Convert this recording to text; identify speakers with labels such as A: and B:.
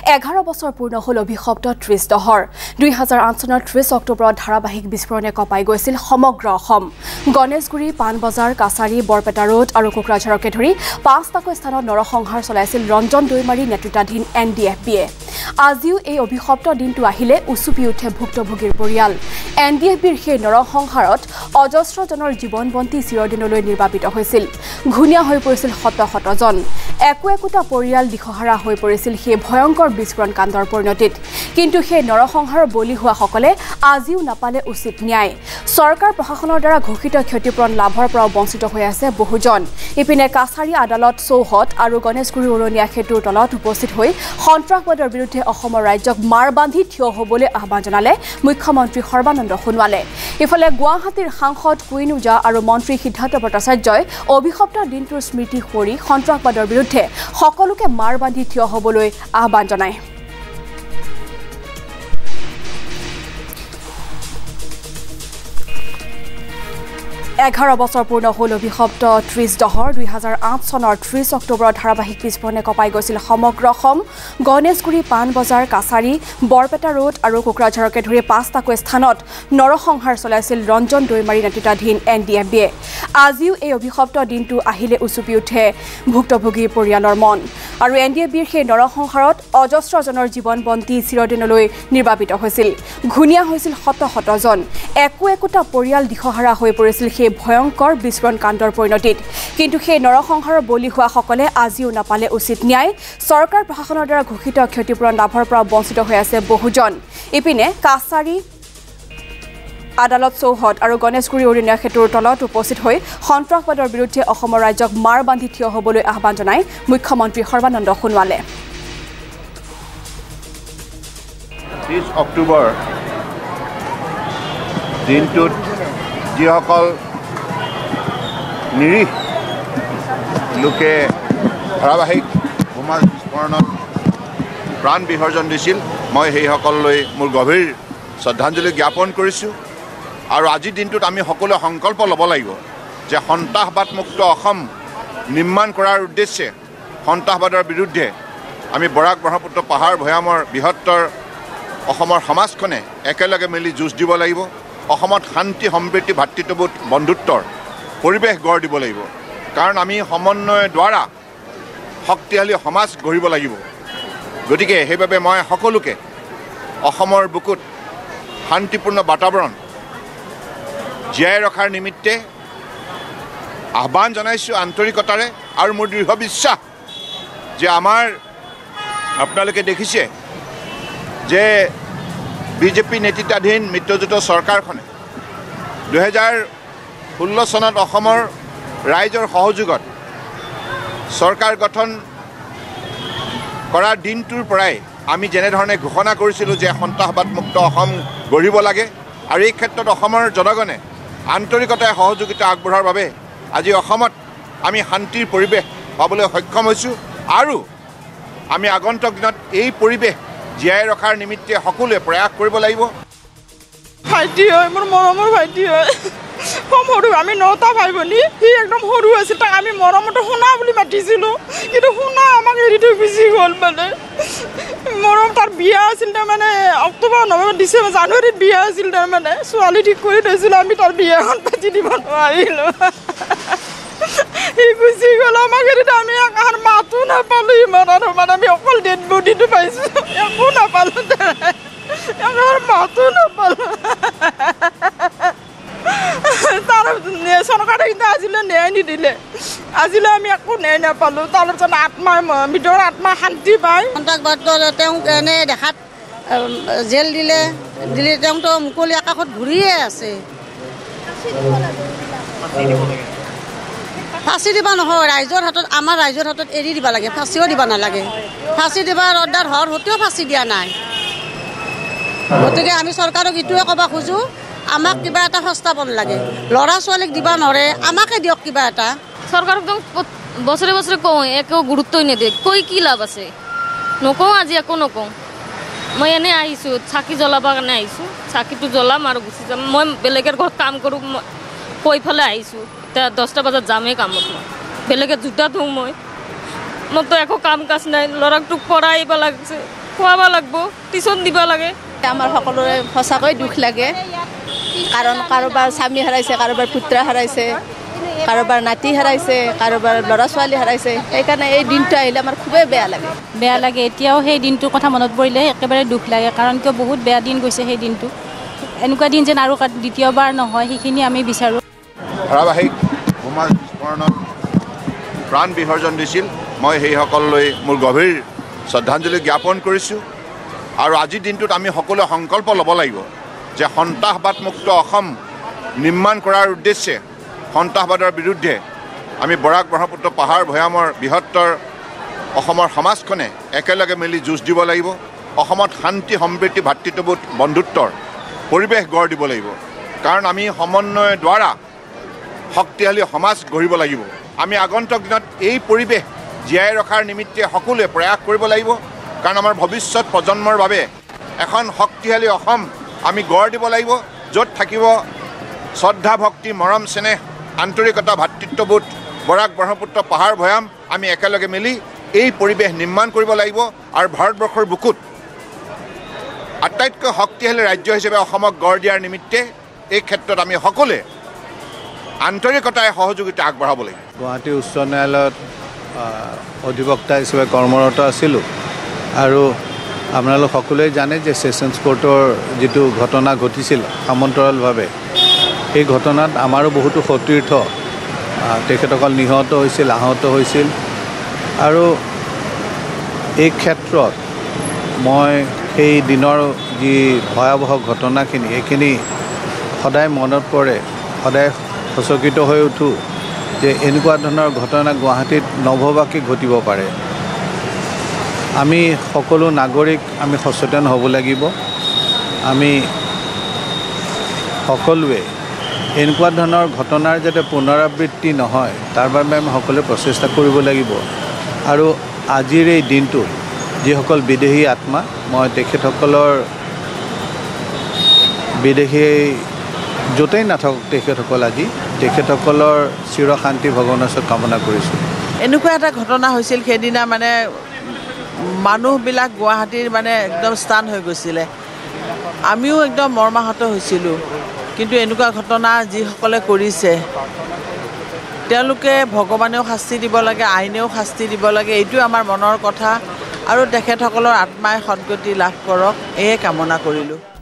A: 11 বছৰ পূৰ্ণ হ'ল অভিশপ্ত 30 দহৰ 2008 চনৰ 30 অক্টোবৰত ধাৰাবাহিক বিস্ফোৰণে কঁপাই গৈছিল সমগ্ৰ অসম গণেশগুৰি পাণবজাৰ কাছাৰী বৰপেটা ৰোড আৰু কোকৰাঝাৰকে ধৰি 5টাকৈ স্থানত নৰসংহাৰ চলাইছিল ৰঞ্জন দৈমাৰী নেতৃত্বাধীন NDFB-য়ে আজিও এই অভিশপ্ত দিনটো আহিলে উচুপি উঠে ভুক্তভোগীৰ পৰিয়াল NDFB-ৰ সেই নৰসংহাৰত অজস্ৰজনৰ জীৱনবন্তী চিৰদিনলৈ নিৰ্বাপিত হৈছিল ঘুণীয়া হৈ পৰিছিল শতজন একোটা পৰিয়াল দিশহাৰা হৈ পৰিছিল সেই ভয়ংকৰ বিস্ফোৰণ কাণ্ডৰ পৰিণতিত কিন্তু সেই নৰসংহাৰৰ বলি হোৱা সকলে আজিও নাপালে উচিত ন্যায় চৰকাৰ প্ৰশাসনৰ দ্বাৰা ঘোষিত ক্ষতিপূৰণ লাভৰ পৰা বঞ্চিত হৈ আছে বহুজন ইপিনে কাছাৰী আদালত চৌহদ আৰু গণেশগুৰি উৰণীয়া সেতুৰ তলত উপস্থিত হৈ সন্ত্ৰাসবাদৰ বিৰুদ্ধে অসমৰ ৰাজ্যক মাৰ বান্ধি থিয় হ'বলৈ আহ্বান জনালে মুখ্যমন্ত্ৰী সৰ্বানন্দ সোণোৱালে ইফালে গুৱাহাটীৰ সাংসদ কুইন ওজা আৰু মন্ত্ৰী সিদ্ধাৰ্থ ভট্টাচাৰ্যই অভিশপ্ত দিনটোৰ স্মৃতি কৰি সন্ত্ৰাসবাদৰ বিৰুদ্ধে সকলোকে মাৰ বান্ধি থিয় হ'বলৈ আহ্বান জনায় 11 বছৰ পূৰ্ণ হ'ল অভিশপ্ত 30 দহৰ 2008 চনৰ 30 অক্টোবৰত ধাৰাবাহিক বিস্ফোৰণে কঁপাই গৈছিল সমগ্ৰ অসম গণেশগুৰি পাণবজাৰ কাছাৰী বৰপেটা ৰোড আৰু কোকৰাঝাৰকে ধৰি 5টাকৈ স্থানত নৰসংহাৰ চলাইছিল ৰঞ্জন দৈমাৰী নেতৃত্বাধীন NDFB-য়ে আজিও এই অভিশপ্ত দিনটো আহিলে উচুপি উঠে ভুক্তভোগীৰ পৰিয়ালৰ মন আৰু NDFB-ৰ সেই নৰসংহাৰত অজস্ৰজনৰ জীৱনবন্তী চিৰদিনলৈ নিৰ্বাপিত হৈছিল ঘুণীয়া হৈছিল শতজন একোটা পৰিয়াল দিশহাৰা হৈ পৰিছিল সেই ভয়ংকৰ বিস্ফোৰণ কাণ্ডৰ পৰিণতিত কিন্তু সেই নৰসংহাৰৰ বলি হোৱা সকলে আজিও নাপালে উচিত ন্যায় চৰকাৰ প্ৰশাসনৰ দ্বাৰা ঘোষিত ক্ষতিপূৰণ লাভৰ পৰা বঞ্চিত হৈ আছে বহুজন ইপিনে কাছাৰী আদালত চৌহদ আৰু গণেশগুৰি উৰণীয়া সেতুৰ তলত উপস্থিত হৈ সন্ত্ৰাসবাদৰ বিৰুদ্ধে অসমৰ ৰাজ্যক মাৰ বান্ধি থিয় হ'বলৈ আহ্বান জনায় মুখ্যমন্ত্ৰী সৰ্বানন্দ সোণোৱালে
B: 30 অক্টোবৰ দিনটোত যিসকল নিৰীহ লোকে ধাৰাবাহিক বোমা বিস্ফোৰণত প্ৰাণ বিসৰ্জন দিছিল মই সেইসকললৈ মোৰ গভীৰ শ্ৰদ্ধাঞ্জলি জ্ঞাপন কৰিছোঁ আৰু আজিৰ দিনটোত আমি সকলোৱে সংকল্প ল'ব লাগিব যে সন্ত্ৰাসবাদমুক্ত অসম নিৰ্মাণ কৰাৰ উদ্দেশ্যে সন্ত্ৰাসবাদৰ বিৰুদ্ধে আমি বৰাক ব্ৰহ্মপুত্ৰ পাহাৰ ভৈয়ামৰ বৃহত্তৰ অসমৰ সমাজখনে একেলগে মিলি যুঁজ দিব লাগিব অসমত শান্তি সম্প্ৰীতি ভাতৃত্ববোধ বন্ধুত্বৰ পৰিৱেশ গঢ় দিব লাগিব কাৰণ আমি সমন্বয়ৰ দ্বাৰা শক্তিশালী সমাজ গঢ়িব লাগিব গতিকে সেইবাবে মই সকলোকে অসমৰ বুকুত শান্তিপূৰ্ণ বাতাবৰণ জীয়াই ৰখাৰ নিমিত্তে আহ্বান জনাইছোঁ আন্তৰিকতাৰে আৰু মোৰ দৃঢ় বিশ্বাস যে আমাৰ আপোনালোকে দেখিছে যে বিজেপি নেতৃত্বাধীন মিত্ৰজোঁটৰ চৰকাৰখনে 2016 চনত অসমৰ ৰাইজৰ সহযোগত চৰকাৰ গঠন কৰাৰ দিনটোৰ পৰাই আমি যেনেধৰণে ঘোষণা কৰিছিলোঁ যে সন্ত্ৰাসবাদমুক্ত অসম গঢ়িব লাগে আৰু এই ক্ষেত্ৰত অসমৰ জনগণে আন্তৰিকতাৰে সহযোগিতা আগবঢ়োৱাৰ বাবে আজি অসমত আমি শান্তিৰ পৰিৱেশ পাবলৈ সক্ষম হৈছোঁ আৰু আমি আগন্তুক দিনত এই পৰিৱেশ জীয়াই ৰখাৰ নিমিত্তে সকলোৱে প্ৰয়াস কৰিব লাগিব
C: ভাইটি হয় মোৰ মৰমৰ ভাইটি হয় সৰু আমি 9টা ভাই ভনী সি একদম সৰু আছিল তাক আমি মৰমতে শুনা বুলি মাতিছিলোঁ কিন্তু শুনা আমাক এৰি থৈ গুচি গ'ল মানে মৰম তাৰ বিয়া আছিল তাৰমানে অক্টোবৰ নৱেম্বৰ ডিচেম্বৰ জানুৱাৰীত বিয়া আছিল তাৰমানে ছোৱালী ঠিক কৰি থৈছিলোঁ আমি তাৰ বিয়াখন পাতি দিব নোৱাৰিলোঁ সি গুচি গ'ল আমাক এৰি আমি একাৰ মাতো নাপালোঁ ইমান আৰু মানে আমি অকল ডেড বডিটো পাইছোঁ একো নাপালোঁ একাৰ মাতো নাপালোঁ তাৰ চৰকাৰে কিন্তু আজিলৈ ন্যায় নিদিলে আজিলৈ আমি একো ন্যায় নাপালোঁ তাৰ আত্মাৰ ভিতৰত আত্মা শান্তি পায়
D: সন্ত্ৰাসবাদ তেওঁক এনে দেখাত জেল দিলে তেওঁতো মুকলি আকাশত ঘূৰিয়ে আছে ফাঁচি দিব নহয় ৰাইজৰ হাতত আমাৰ ৰাইজৰ হাতত এৰি দিব লাগে ফাঁচিও দিব নালাগে ফাঁচি দিবৰ অৰ্ডাৰ হোৱাৰ সত্ত্বেও ফাঁচি দিয়া নাই গতিকে আমি চৰকাৰক এইটোৱে ক'ব খোজোঁ আমাক কিবা এটা সংস্থাপন লাগে ল'ৰা ছোৱালীক দিব নোৱাৰে আমাকে দিয়ক কিবা এটা
E: চৰকাৰক বছৰে বছৰে কওঁ একো গুৰুত্বই নিদিয়ে কৈ কি লাভ আছে নকওঁ আজি একো নকওঁ মই এনেই আহিছোঁ চাকি জ্বলাবৰ কাৰণে আহিছোঁ চাকিটো জ্বলাম আৰু গুচি যাম মই বেলেগৰ ঘৰত কাম কৰোঁ কৈ পেলাই আহিছোঁ এতিয়া 10টা বজাত যামেই কামত মই বেলেগে জোতা ধুওঁ মইতো একো কাম কাজ নাই ল'ৰাকটোক পঢ়াই আহিব লাগিছে খুৱাব লাগিব, টিউচন দিব লাগে।
F: আমাৰ সকলোৰে সঁচাকৈ দুখ লাগে, কাৰণ কাৰোবাৰ স্বামী হেৰাইছে, কাৰোবাৰ পুত্ৰ হেৰাইছে, কাৰোবাৰ নাতি হেৰাইছে, কাৰোবাৰ ল'ৰা ছোৱালী হেৰাইছে। সেইকাৰণে এই দিনটো আহিলে আমাৰ খুবেই বেয়া লাগে।
G: বেয়া লাগে, এতিয়াও সেই দিনটোৰ কথা মনত পৰিলে একেবাৰে দুখ লাগে, কাৰণ কিয় বহুত বেয়া দিন গৈছে সেই দিনটো। এনেকুৱা দিন যেন আৰু দ্বিতীয়বাৰ নহয়, সেইখিনি আমি বিচাৰোঁ।
B: ধাৰাবাহিক বোমা বিস্ফোৰণত প্ৰাণ বিসৰ্জন দিছিল, মই সেইসকললৈ মোৰ গভীৰ শ্ৰদ্ধাঞ্জলি জ্ঞাপন কৰিছোঁ। আৰু আজিৰ দিনটোত আমি সকলোৱে সংকল্প ল'ব লাগিব যে সন্ত্ৰাসবাদমুক্ত অসম নিৰ্মাণ কৰাৰ উদ্দেশ্যে সন্ত্ৰাসবাদৰ বিৰুদ্ধে আমি বৰাক ব্ৰহ্মপুত্ৰ পাহাৰ ভৈয়ামৰ বৃহত্তৰ অসমৰ সমাজখনে একেলগে মিলি যুঁজ দিব লাগিব। অসমত শান্তি সম্প্ৰীতি ভাতৃত্ববোধ বন্ধুত্বৰ পৰিৱেশ গঢ় দিব লাগিব, কাৰণ আমি সমন্বয়ৰ দ্বাৰা শক্তিশালী সমাজ গঢ়িব লাগিব। আমি আগন্তুক দিনত এই পৰিৱেশ জীয়াই ৰখাৰ নিমিত্তে সকলোৱে প্ৰয়াস কৰিব লাগিব, কাৰণ আমাৰ ভৱিষ্যত প্ৰজন্মৰ বাবে এখন শক্তিশালী অসম আমি গঢ় দিব লাগিব, য'ত থাকিব শ্ৰদ্ধা ভক্তি মৰম চেনেহ আন্তৰিকতা ভাতৃত্ববোধ বৰাক ব্ৰহ্মপুত্ৰ পাহাৰ ভৈয়াম আমি একেলগে মিলি এই পৰিৱেশ নিৰ্মাণ কৰিব লাগিব। আৰু ভাৰতবৰ্ষৰ বুকুত আটাইতকৈ শক্তিশালী ৰাজ্য হিচাপে অসমক গঢ় দিয়াৰ নিমিত্তে এই ক্ষেত্ৰত আমি সকলোৱে আন্তৰিকতাৰে সহযোগিতা আগবঢ়াব লাগিব।
H: গুৱাহাটী উচ্চ ন্যায়ালয়ত অধিবক্তা হিচাপে কৰ্মৰত আছিলোঁ, আৰু আপোনালোক সকলোৱে জানে যে ছেছনছ কোৰ্টৰ যিটো ঘটনা ঘটিছিল সমান্তৰালভাৱে, সেই ঘটনাত আমাৰো বহুতো সতীৰ্থ তেখেতসকল নিহত হৈছিল, আহত হৈছিল। আৰু এই ক্ষেত্ৰত মই সেই দিনৰ যি ভয়াৱহ ঘটনাখিনি এইখিনি সদায় মনত পৰে, সদায় সচকিত হৈ উঠোঁ যে এনেকুৱা ধৰণৰ ঘটনা গুৱাহাটীত নভবাকৈ ঘটিব পাৰে। আমি সকলো নাগৰিক আমি সচেতন হ'ব লাগিব। আমি সকলোৱে এনেকুৱা ধৰণৰ ঘটনাৰ যাতে পুনৰাবৃত্তি নহয় তাৰ বাবে আমি সকলোৱে প্ৰচেষ্টা কৰিব লাগিব। আৰু আজিৰ এই দিনটো যিসকল বিদেশী আত্মা, মই তেখেতসকলৰ বিদেশী য'তেই নাথাকক তেখেতসকল আজি তেখেতসকলৰ চিৰ শান্তি ভগৱানৰ ওচৰত কামনা কৰিছোঁ।
C: এনেকুৱা এটা ঘটনা হৈছিল সেইদিনা, মানে মানুহবিলাক গুৱাহাটীৰ মানে একদম স্থান হৈ গৈছিলে, আমিও একদম মৰ্মাহত হৈছিলোঁ। কিন্তু এনেকুৱা ঘটনা যিসকলে কৰিছে তেওঁলোকে ভগৱানেও শাস্তি দিব লাগে, আইনেও শাস্তি দিব লাগে, এইটোৱে আমাৰ মনৰ কথা। আৰু তেখেতসকলৰ আত্মাই সদ্গতি লাভ কৰক, এয়ে কামনা কৰিলোঁ।